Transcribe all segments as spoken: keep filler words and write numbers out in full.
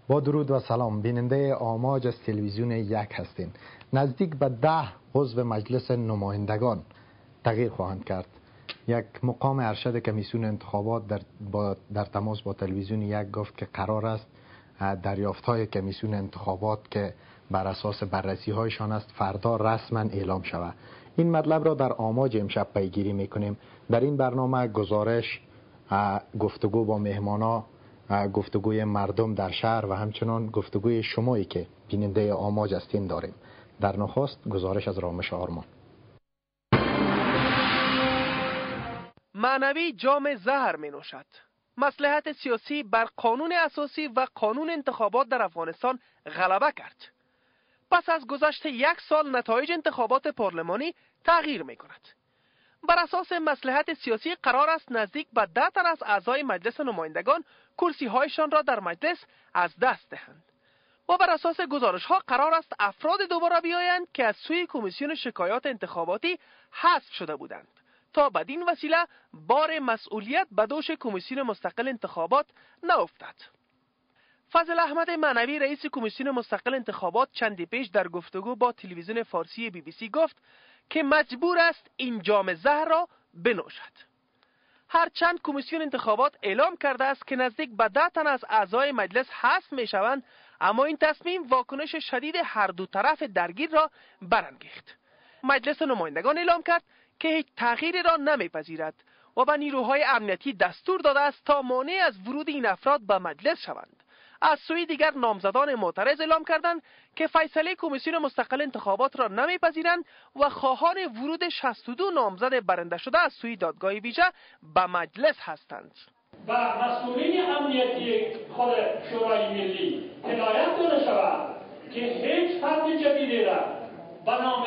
با درود و سلام، بیننده آماج از تلویزیون یک هستین. نزدیک به ده عضو مجلس نمایندگان تغییر خواهند کرد. یک مقام ارشد کمیسیون انتخابات در, با در تماس با تلویزیون یک گفت که قرار است دریافت‌های کمیسیون انتخابات که بر اساس بررسی هایشان است فردا رسما اعلام شود. این مطلب را در آماج امشب پیگیری میکنیم. در این برنامه گزارش، گفتگو با مهمانا، گفتگوی مردم در شهر و همچنان گفتگوی شمایی که بیننده آماج هستین داریم. در نخست گزارش از رامش آرمان. معنوی جام زهر می نوشد. مصلحت سیاسی بر قانون اساسی و قانون انتخابات در افغانستان غلبه کرد. پس از گذشت یک سال نتایج انتخابات پارلمانی تغییر می کند. بر اساس مصلحت سیاسی قرار است نزدیک به ده تن از اعضای مجلس نمایندگان کرسی هایشان را در مجلس از دست دهند و بر اساس گزارش ها قرار است افراد دوباره بیایند که از سوی کمیسیون شکایات انتخاباتی حذف شده بودند تا بدین وسیله بار مسئولیت به دوش کمیسیون مستقل انتخابات نیفتد. فضل احمد معنوی رئیس کمیسیون مستقل انتخابات چندی پیش در گفتگو با تلویزیون فارسی بی بی سی گفت که مجبور است این جام زهر را بنوشد. هرچند کمیسیون انتخابات اعلام کرده است که نزدیک به ده تن از اعضای مجلس حذف می شوند، اما این تصمیم واکنش شدید هر دو طرف درگیر را برانگیخت. مجلس نمایندگان اعلام کرد که هیچ تغییری را نمیپذیرد و به نیروهای امنیتی دستور داده است تا مانع از ورود این افراد به مجلس شوند. از سوی دیگر نامزدان معترض اعلام کردند که فیصله کمیسیون مستقل انتخابات را نمیپذیرند و خواهان ورود شصت و دو نامزد برنده شده از سوی دادگاه ویژه به مجلس هستند. و مسئولین امنیتی خود شورای ملی هدایت داده شود که هیچ فرد جدیدی را به نام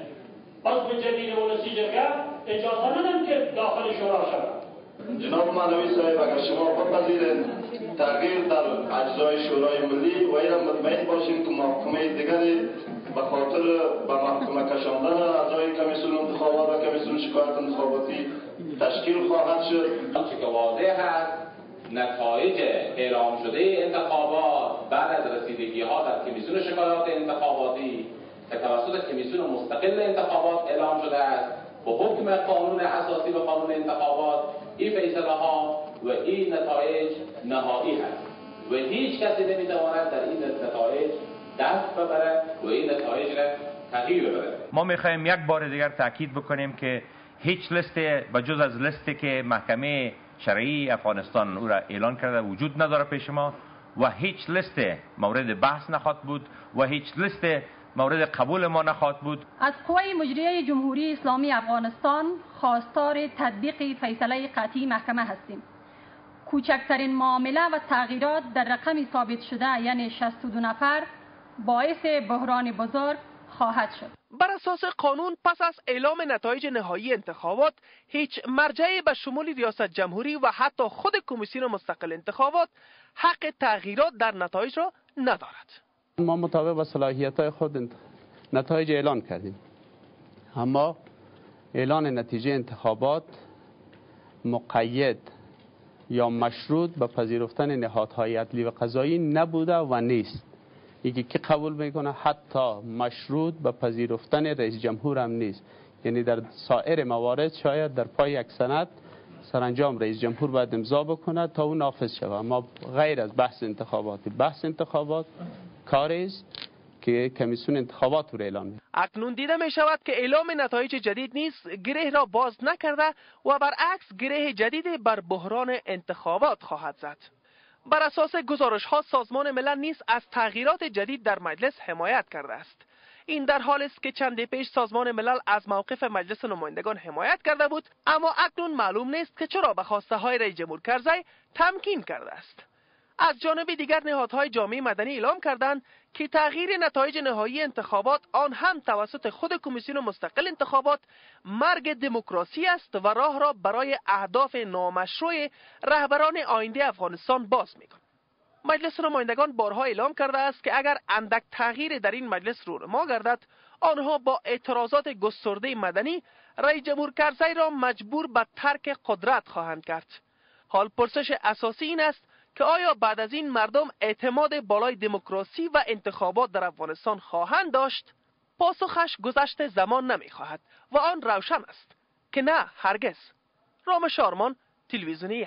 عضو جدید ولسی جرگه اجازه ندن که داخل شورا شود. جناب معنوی صاحب، اگر شما بپذیرید تغییر در اجزای شورای ملی و این مطمئن باشیم که محکمه دیگری به خاطر به محکمه کشاندن اعضای کمیسیون انتخابات و کمیسیون شکایت انتخاباتی تشکیل خواهد شد. آنچه که واضح است نتایج اعلام شده انتخابات بعد از رسیدگی ها در کمیسیون شکایات انتخاباتی که توسط کمیسیون مستقل انتخابات اعلام شده است با حکم قانون اساسی و قانون انتخابات این فیصله ها و این نتایج نهایی هست و هیچ کسی نمیتواند در این نتایج دست ببره و این نتایج را تغییر ببره. ما میخوایم یک بار دیگر تاکید بکنیم که هیچ لیست بجز از لیستی که محکمه شرعی افغانستان او را اعلان کرده وجود نداره پیش ما و هیچ لیست مورد بحث نخواهد بود و هیچ لیست مورد قبول ما نخواهد بود. از قوه مجریه جمهوری اسلامی افغانستان خواستار تطبیق فیصله قطعی محکمه هستیم. کوچکترین معامله و تغییرات در رقم ثابت شده یعنی شصت و دو نفر باعث بحران بزرگ خواهد شد. بر اساس قانون پس از اعلام نتایج نهایی انتخابات هیچ مرجعی به شمول ریاست جمهوری و حتی خود کمیسیون مستقل انتخابات حق تغییرات در نتایج را ندارد. ما مطابق با صلاحیت‌های خود نتایج اعلان کردیم، اما اعلان نتیجه انتخابات مقید یا مشروط به پذیرفتن نهادهای عدلی و قضایی نبوده و نیست. یکی که قبول میکنه حتی مشروط به پذیرفتن رئیس جمهور هم نیست. یعنی در سایر موارد شاید در پای یک سند سرانجام رئیس جمهور باید امضا بکنه تا اون نافذ شود، اما غیر از بحث انتخاباتی. بحث انتخابات کاری است که کمیسیون انتخابات رو اعلام می‌کنه. اکنون دیده می شود که اعلام نتایج جدید نیست گره را باز نکرده و برعکس گره جدید بر بحران انتخابات خواهد زد. بر اساس گزارش ها سازمان ملل نیز از تغییرات جدید در مجلس حمایت کرده است. این در حالی است که چندی پیش سازمان ملل از موقف مجلس نمایندگان حمایت کرده بود، اما اکنون معلوم نیست که چرا به خواسته های رئیس جمهور کرزی تمکین کرده است. از جانب دیگر نهادهای جامعه مدنی اعلام کردند که تغییر نتایج نهایی انتخابات آن هم توسط خود کمیسیون مستقل انتخابات مرگ دموکراسی است و راه را برای اهداف نامشروع رهبران آینده افغانستان باز می‌کند. مجلس نمایندگان بارها اعلام کرده است که اگر اندک تغییر در این مجلس رونما گردد، آنها با اعتراضات گسترده مدنی رئیس جمهور کرزی را مجبور به ترک قدرت خواهند کرد. حال پرسش اساسی این است که آیا بعد از این مردم اعتماد بالای دموکراسی و انتخابات در افغانستان خواهند داشت؟ پاسخش گذشت زمان نمی خواهد و آن روشن است که نه هرگز. رامش آرمان، تلویزیون یک.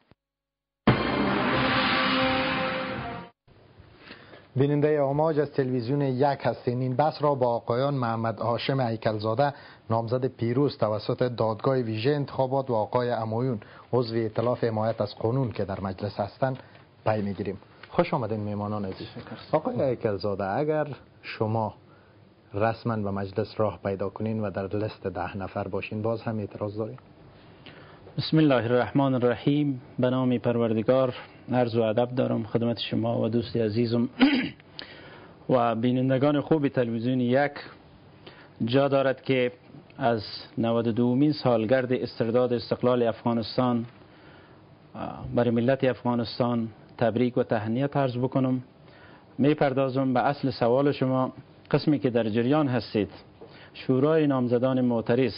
بیننده آماج از تلویزیون یک هستین. این بحث را با آقایان محمد هاشم هیکلزاده نامزد پیروز توسط دادگاه ویژه انتخابات و آقای امویون عضو ائتلاف حمایت از قانون که در مجلس هستند پی میگیریم. خوش آمدین میهمانان عزیز. آقای هیکلزاده، اگر شما رسما به مجلس راه پیدا کنین و در لیست ده نفر باشین باز هم اعتراض دارین؟ بسم الله الرحمن الرحیم. به نام پروردگار عرض و ادب دارم خدمت شما و دوست عزیزم و بینندگان خوب تلویزیون یک. جا دارد که از نود و دومین سالگرد استرداد استقلال افغانستان برای ملت افغانستان تبریک و تهنیت عرض بکنم. می پردازم به اصل سوال شما. قسمی که در جریان هستید، شورای نامزدان معترض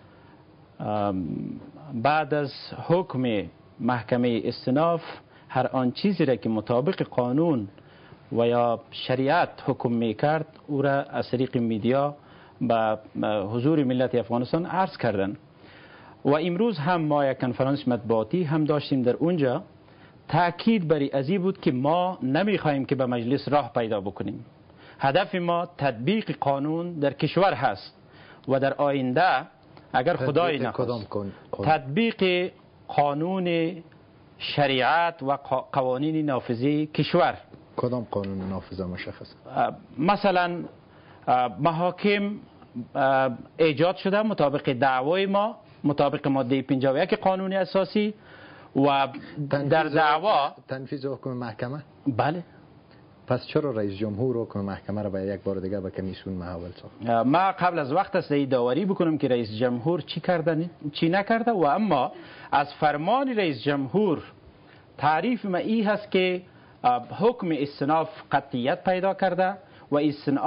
بعد از حکم محکمه استئناف هر آن چیزی را که مطابق قانون و یا شریعت حکم می کرد او را از طریق میدیا به حضور ملت افغانستان عرض کردند و امروز هم ما یک کنفرانس مطبوعاتی هم داشتیم. در اونجا تاکید بر ازی بود که ما نمیخواهیم که به مجلس راه پیدا بکنیم. هدف ما تطبیق قانون در کشور هست و در آینده اگر خدای نخواست تطبیق قانون شریعت و قوانین نافذه کشور. کدام قانون نافذه مشخص؟ مثلا محاکم ایجاد شده مطابق دعوای ما، مطابق ماده پنجاه و یک قانون اساسی و در دعوا تنفیذ حکم محکمه. بله. پس چرا رئیس جمهور حکم محکمه را به یک بار دیگه به کمیسیون محول ساخت؟ ما قبل از وقت است داوری بکنم که رئیس جمهور چی کرده چی نکرده و اما از فرمان رئیس جمهور تعریف ما ای هست که حکم استئناف قطعیت پیدا کرده و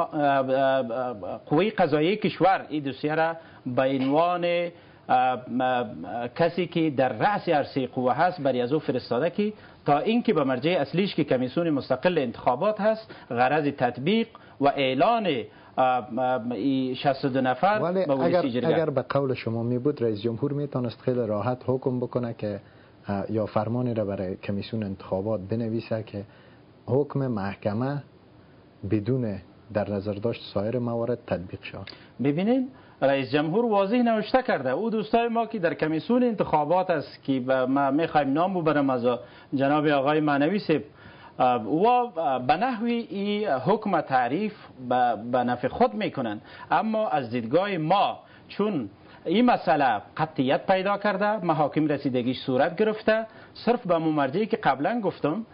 قوه قضاییه کشور این دوسیه را به عنوان کسی که در رأس عرصه قوه هست برای از او فرستاده که تا اینکه به مرجع اصلیش که کمیسیون مستقل انتخابات هست غرض تطبیق و اعلان شصت و دو نفر ولی اگر, اگر به قول شما می بود رئیس جمهور میتونست خیلی راحت حکم بکنه که یا فرمانی را برای کمیسیون انتخابات بنویسه که حکم محکمه بدون در نظر داشت سایر موارد تطبیق شد. ببینید رئیس جمهور واضح نوشته کرده او دوستای ما که در کمیسیون انتخابات است که ما میخوایم نام ببرم از جناب آقای معنوی صاحب و به نحوی این حکم تعریف به نفع خود میکنن، اما از دیدگاه ما چون این مسئله قطعیت پیدا کرده محاکم رسیدگیش صورت گرفته صرف به مرجعی که قبلا گفتم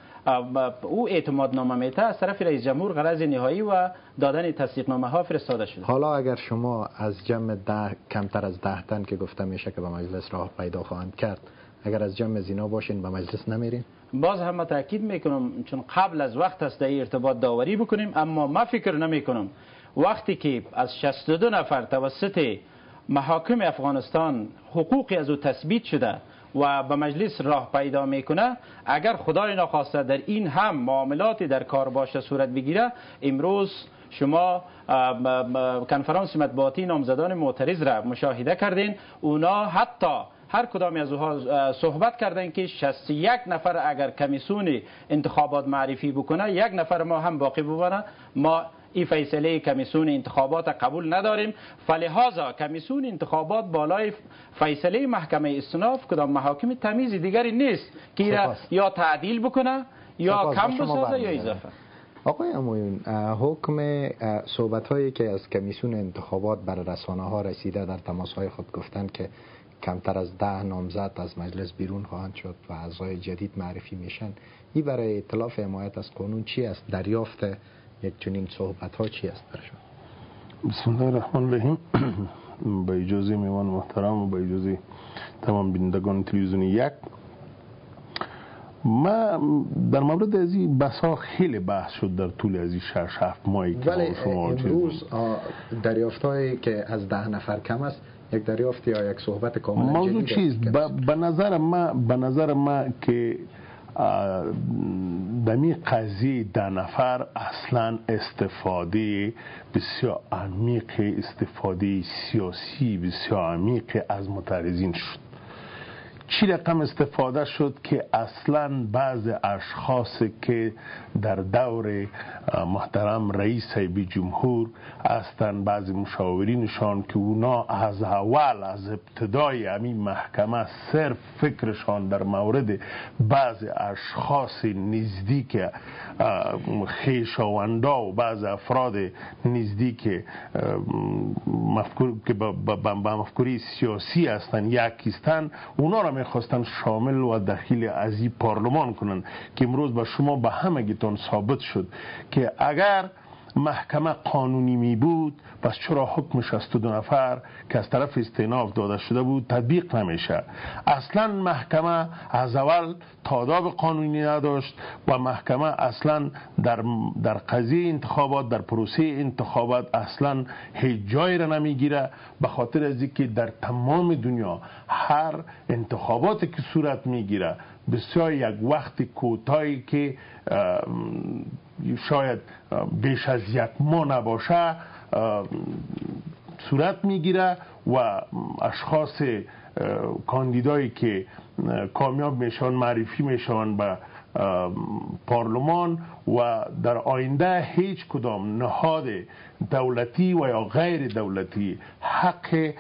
او اعتماد نامه میته از طرف رئیس جمهور غرض نهایی و دادن تصدیق نامه ها فرستاده شده. حالا اگر شما از جمع ده کمتر از ده تن که گفته میشه که به مجلس راه پیدا خواهند کرد اگر از جمع زینا باشین به مجلس نمیرین؟ باز هم تاکید میکنم چون قبل از وقت است در ارتباط داوری بکنیم، اما ما فکر نمیکنم وقتی که از شصت و دو نفر توسط محاکم افغانستان حقوقی از او تثبیت شده و به مجلس راه پیدا میکنه اگر خدای نخواسته در این هم معاملاتی در کار باشه صورت بگیره امروز شما کنفرانس مطبوعاتی نامزدان معترض را مشاهده کردین اونا حتی هر کدامی از اونها صحبت کردن که شصت و یک نفر اگر کمیسیون انتخابات معرفی بکنه یک نفر ما هم باقی بمانه ما این فیصله کمیسیون انتخابات قبول نداریم فلهذا کمیسیون انتخابات بالای فیصله محکمه استئناف کدام محاکم تمیز دیگری نیست که یا تعدیل بکنه یا کم بسازه یا اضافه. آقای امویون حکم صحبت هایی که از کمیسیون انتخابات بر رسانه ها رسیده در تماس های خود گفتند که کمتر از ده نامزد از مجلس بیرون خواهند شد و اعضای جدید معرفی میشن این برای ائتلاف حمایت از قانون چی است؟ دریافت یک چنین صحبت ها چی است برشون؟ بسم الله الرحمن الرحیم. با اجازه میوان محترم و با اجازه تمام بینندگان تلویزیون یک ما در مورد از این بحث‌ها خیلی بحث شد در طول از این شش هفت ماهی که ولی امروز دریافت‌هایی که از ده نفر کم است یک دریافت یا یک صحبت کاملا موضوع چیست؟ به نظر ما به نظر ما که دمی قضیه ده نفر اصلا استفاده بسیار عمیق، استفاده سیاسی بسیار عمیق از معترضین شد. چی رقم استفاده شد که اصلا بعض اشخاص که در دور محترم رئیس بی جمهور هستند، بعض مشاورینشان که اونا از اول از ابتدای همین محکمه صرف فکرشان در مورد بعض اشخاص نزدیک خویشاوندا و بعض افراد نزدیک مفکور که با مفکوری سیاسی هستند یکیستن، اونا را میخواستن شامل و دخیل از این پارلمان کنن که امروز به شما به همگیتان ثابت شد که اگر محکمه قانونی می بود پس چرا حکم شصت و دو نفر که از طرف استئناف داده شده بود تطبیق نمیشه؟ اصلا محکمه از اول تاداب قانونی نداشت و محکمه اصلا در در قضیه انتخابات، در پروسه انتخابات اصلا هیچ جایی را نمیگیره، به خاطر از اینکه در تمام دنیا هر انتخاباتی که صورت میگیره بسیار یک وقت کوتاهی که شاید بیش از یک ماه نباشه صورت میگیره و اشخاص کاندیدایی که کامیاب میشن معرفی میشن به پارلمان و در آینده هیچ کدام نهاد دولتی و یا غیر دولتی حق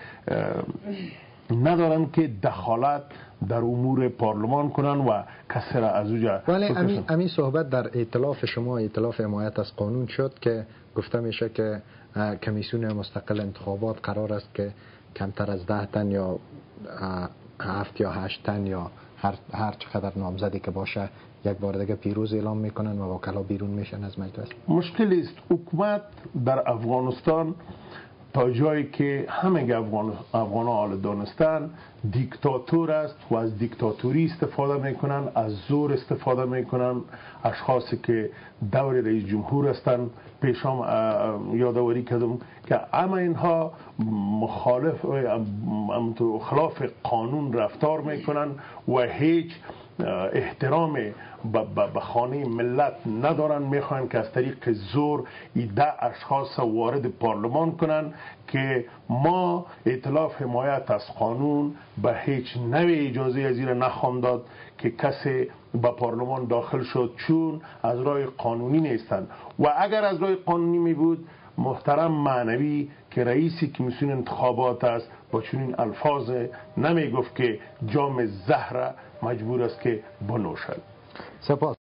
ندارن که دخالت در امور پارلمان کنن و کسی را از اوجا. ولی امی, امی صحبت در ائتلاف شما، ائتلاف حمایت از قانون شد که گفته میشه که کمیسیون مستقل انتخابات قرار است که کمتر از ده تن یا هفت یا هشت تن یا هر, هر چقدر نامزدی که باشه یک بار دیگه پیروز اعلام میکنن و وکلا بیرون میشن از مجلس. مشکل است حکومت در افغانستان تا جایی که همه افغان افغان ها دانستن دیکتاتور است و از دیکتاتوری استفاده میکنن، از زور استفاده میکنن. اشخاصی که دور رئیس جمهور هستند پیشام یادآوری کردم که اما اینها مخالف خلاف قانون رفتار میکنن و هیچ احترام به خانه ملت ندارن. میخوان که از طریق زور ده اشخاص وارد پارلمان کنن که ما ائتلاف حمایت از قانون به هیچ نوع اجازه از این نخواهیم داد که کسی به پارلمان داخل شد چون از راه قانونی نیستند. و اگر از راه قانونی می بود محترم معنوی که رئیس کمیسیون انتخابات است با چنین الفاظ نمی گفت که جام زهر مجبور است که بنوشد. سپاس.